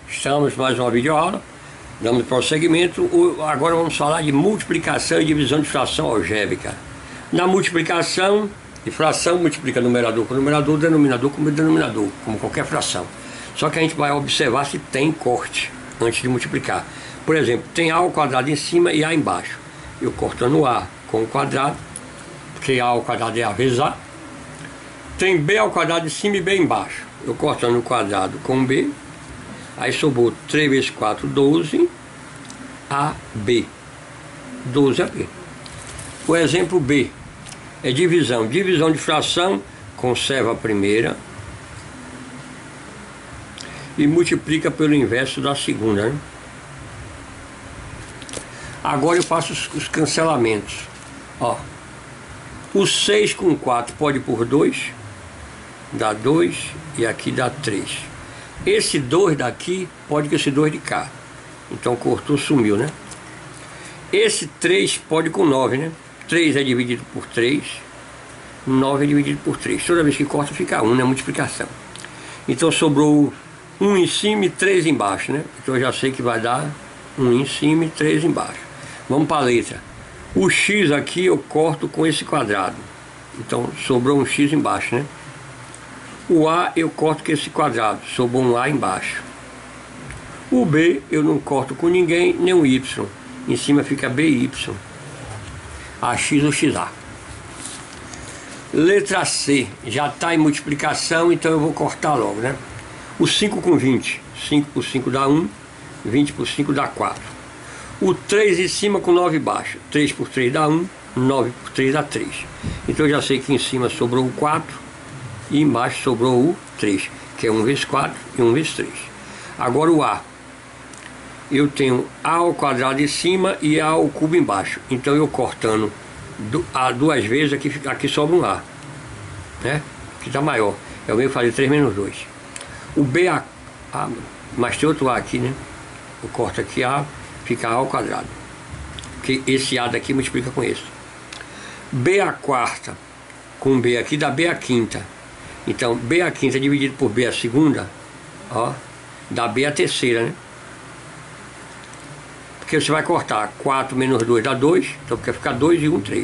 Estamos mais uma videoaula, damos prosseguimento. Agora vamos falar de multiplicação e divisão de fração algébrica. Na multiplicação de fração, multiplica numerador com numerador, denominador com denominador, como qualquer fração. Só que a gente vai observar se tem corte antes de multiplicar. Por exemplo, tem A ao quadrado em cima e A embaixo. Eu cortando A com o quadrado, porque A ao quadrado é A vezes A. Tem B ao quadrado em cima e B embaixo. Eu cortando o quadrado com B. Aí sobrou 3 vezes 4, 12, AB. 12 AB. O exemplo B é divisão. Divisão de fração, conserva a primeira e multiplica pelo inverso da segunda, né? Agora eu faço os cancelamentos. Ó, o 6 com 4 pode por 2, dá 2, e aqui dá 3. Esse 2 daqui pode com esse 2 de cá. Então cortou, sumiu, né? Esse 3 pode com 9, né? 3 é dividido por 3, 9 é dividido por 3. Toda vez que corta fica 1, né? Multiplicação. Então sobrou 1 em cima e 3 embaixo, né? Então eu já sei que vai dar 1 em cima e 3 embaixo. Vamos para a letra. O x aqui eu corto com esse quadrado. Então sobrou um x embaixo, né? O A eu corto com esse quadrado, sobrou um A embaixo. O B eu não corto com ninguém, nem o Y. Em cima fica BY. AX ou XA. Letra C, já está em multiplicação, então eu vou cortar logo, né? O 5 com 20. 5 por 5 dá 1, 20 por 5 dá 4. O 3 em cima com 9 embaixo. 3 por 3 dá 1, 9 por 3 dá 3. Então eu já sei que em cima sobrou o 4. E embaixo sobrou o 3, que é 1 vezes 4 e 1 vezes 3. Agora o A. Eu tenho A ao quadrado em cima e A ao cubo embaixo. Então eu cortando A duas vezes, aqui sobra um A, né? Que está maior. Eu venho fazer 3 menos 2. O B, mas tem outro A aqui, né? Eu corto aqui A, fica A ao quadrado. Porque esse A daqui multiplica com esse. B a quarta com B aqui dá B a quinta. Então, B a quinta dividido por B a segunda, ó, dá B a terceira, né? Porque você vai cortar 4 menos 2 dá 2, então vai ficar 2 e 1, 3.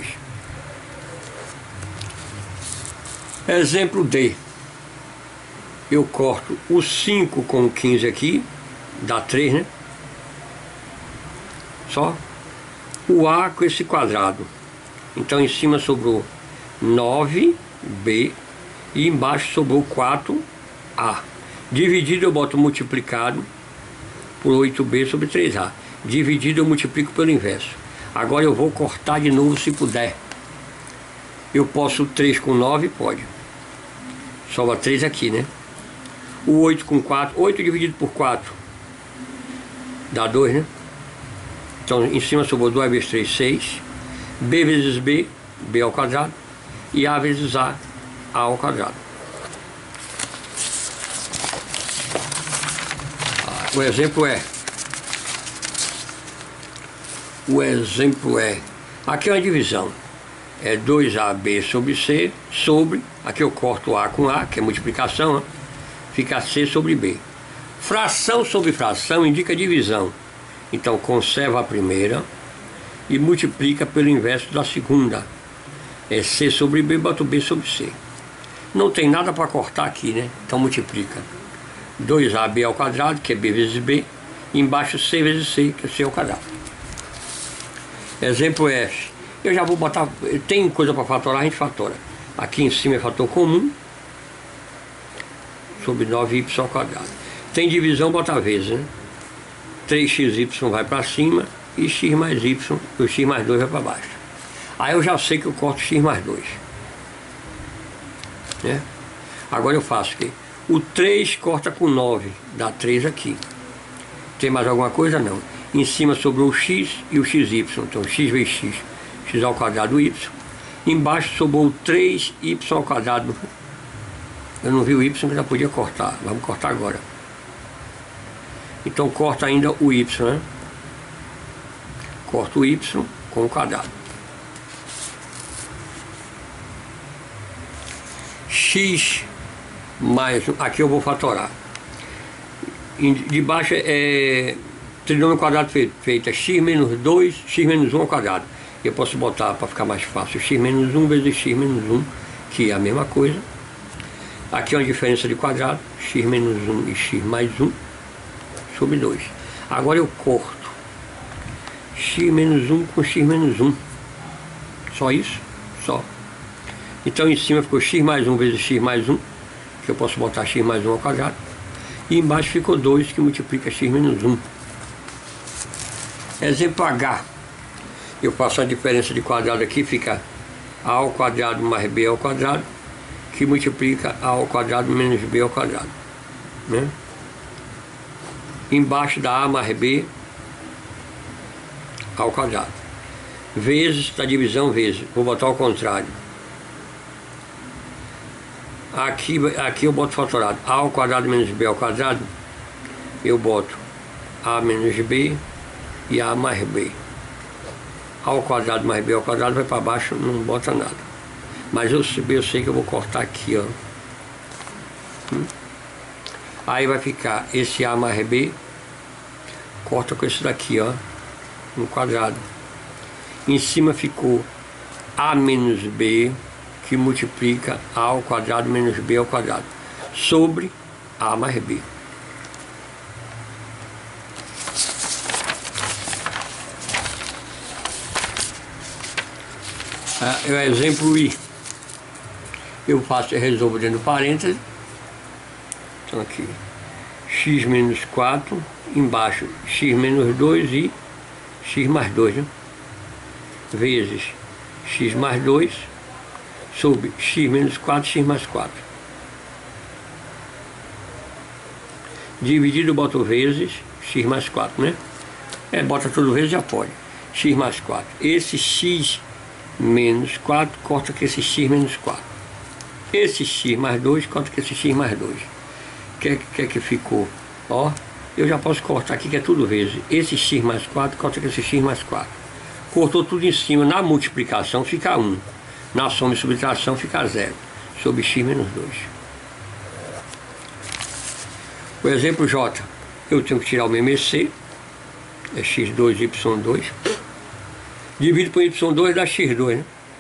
Exemplo D. Eu corto o 5 com o 15 aqui, dá 3, né? Só. O A com esse quadrado. Então, em cima sobrou 9B. E embaixo sobrou 4A. Dividido eu boto multiplicado por 8B sobre 3A. Dividido eu multiplico pelo inverso. Agora eu vou cortar de novo se puder. Eu posso 3 com 9? Pode. Sobra 3 aqui, né? O 8 com 4. 8 dividido por 4 dá 2, né? Então em cima sobrou 2 vezes 3, 6. B vezes B, B ao quadrado. E A vezes A ao quadrado. O exemplo é aqui é uma divisão, é 2AB sobre C sobre, aqui eu corto A com A, que é multiplicação, né? Fica C sobre B. Fração sobre fração indica divisão, então conserva a primeira e multiplica pelo inverso da segunda. É C sobre B, boto B sobre C. Não tem nada para cortar aqui, né? Então multiplica 2AB ao quadrado, que é B vezes B. Embaixo C vezes C, que é C ao quadrado. Exemplo F. Eu já vou botar... Tem coisa para fatorar, a gente fatora. Aqui em cima é fator comum. Sobre 9y ao quadrado. Tem divisão, bota vezes, né? 3xy vai para cima. E x mais y, o x mais 2 vai para baixo. Aí eu já sei que eu corto x mais 2. Né? Agora eu faço aqui. O 3 corta com 9, dá 3 aqui. Tem mais alguma coisa? Não. Em cima sobrou o x e o xy. Então x vezes x, x ao quadrado y. Embaixo sobrou 3y ao quadrado. Eu não vi o y que já podia cortar. Vamos cortar agora. Então corta ainda o y, né? Corta o y com o quadrado. X mais, aqui eu vou fatorar. de baixo é trinômio quadrado feito é x menos 2, x menos 1 ao quadrado. Eu posso botar, para ficar mais fácil, x menos 1 vezes x menos 1, que é a mesma coisa. Aqui é uma diferença de quadrado, x menos 1 e x mais 1, sobre 2. Agora eu corto x menos 1 com x menos 1. Só isso? Só. Então em cima ficou x mais 1 vezes x mais 1, que eu posso botar x mais 1 ao quadrado. E embaixo ficou 2, que multiplica x menos 1. Exemplo H. Eu faço a diferença de quadrado aqui, fica a ao quadrado mais b ao quadrado, que multiplica a ao quadrado menos b ao quadrado, né? Embaixo da a mais b ao quadrado. Vezes da divisão, vezes. Vou botar ao contrário. Aqui eu boto fatorado. A ao quadrado menos b ao quadrado, eu boto a menos b e a mais b. A ao quadrado mais b ao quadrado vai para baixo, não bota nada. Mas eu sei que eu vou cortar aqui, ó. Aí vai ficar esse a mais b, corta com esse daqui, ó, no quadrado. Em cima ficou a menos b, que multiplica a ao quadrado menos b ao quadrado, sobre a mais b. É o exemplo I. Eu resolvo dentro do parênteses. Então aqui, x menos 4, embaixo x menos 2 e x mais 2, né? Vezes x mais 2, sobre x menos 4, x mais 4. Dividido, boto vezes x mais 4, né? Bota tudo vezes, já pode. X mais 4. Esse x menos 4 corta com esse x menos 4. Esse x mais 2 corta com esse x mais 2. Que ficou? Ó, eu já posso cortar aqui, que é tudo vezes. Esse x mais 4 corta com esse x mais 4. Cortou tudo em cima. Na multiplicação fica 1. Na soma e subtração fica 0. Sobre x menos 2. O exemplo J. Eu tenho que tirar o MMC. É x2, y2. Divido por y2 dá x2, né?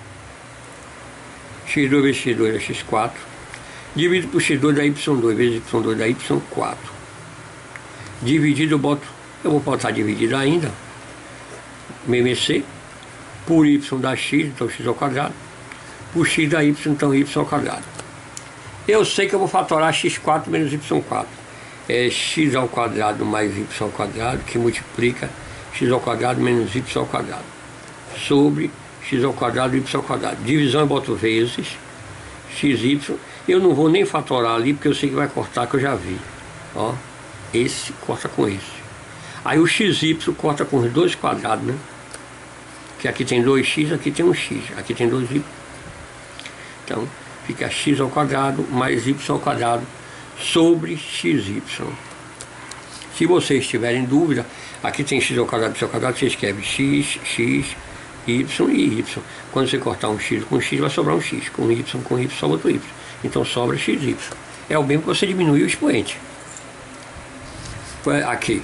x2 vezes x2 dá x4. Divido por x2 dá y2 vezes y2 dá y4. Dividido eu vou botar dividido ainda. MMC. Por y dá x, então x ao quadrado. Por x dá y, então y ao quadrado. Eu sei que eu vou fatorar x4 menos y4. É x ao quadrado mais y ao quadrado, que multiplica x ao quadrado menos y ao quadrado, sobre x ao quadrado e y ao quadrado. Divisão eu boto vezes xy. Eu não vou nem fatorar ali, porque eu sei que vai cortar, que eu já vi. Ó, esse corta com esse. Aí o xy corta com os dois quadrados, né? Que aqui tem 2x, aqui tem um x, aqui tem 2y. Então fica x ao quadrado mais y ao quadrado sobre xy. Se vocês tiverem dúvida, aqui tem x ao quadrado, y ao quadrado, você escreve x, x, y e y. Quando você cortar um x com x, vai sobrar um x. Com y, sobra outro y. Então sobra xy. É o mesmo que você diminuir o expoente. Aqui.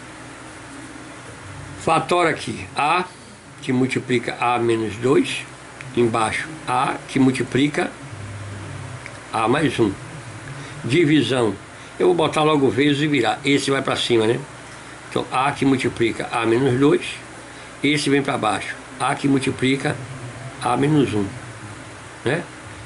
Fatora aqui. A, que multiplica a menos 2. Embaixo, a, que multiplica a mais 1. Divisão. Eu vou botar logo vezes e virar. Esse vai para cima, né? Então, a que multiplica a menos 2. Esse vem para baixo. A que multiplica a menos 1, né?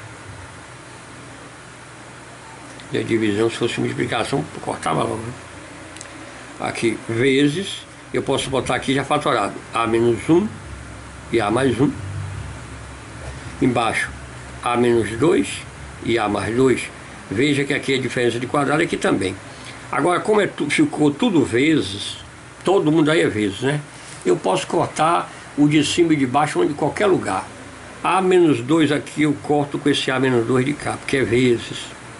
E a divisão, se fosse multiplicação, cortava logo, né? Aqui, vezes, eu posso botar aqui já fatorado. A menos 1 e a mais 1. Embaixo, a menos 2 e a mais 2. Veja que aqui a diferença de quadrado, aqui também. Agora, como ficou tudo vezes, todo mundo aí é vezes, né? Eu posso cortar o de cima e de baixo, onde qualquer lugar. A menos 2 aqui eu corto com esse a menos 2 de cá, porque é vezes.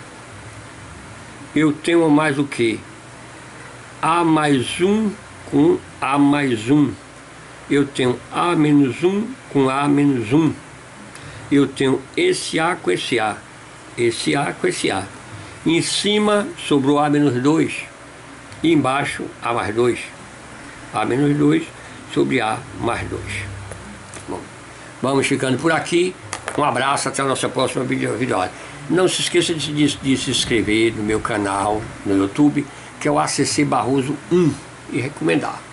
Eu tenho mais o que? A mais 1 com a mais 1. Eu tenho a menos 1 com a menos 1. Eu tenho esse a com esse a. Esse a com esse a. Em cima sobrou a menos 2. E embaixo A mais 2. A menos 2 sobre A mais 2. Bom, vamos ficando por aqui. Um abraço, até a nossa próxima vídeo. Não se esqueça de se inscrever no meu canal no YouTube, que é o ACC Barroso 1, e recomendar.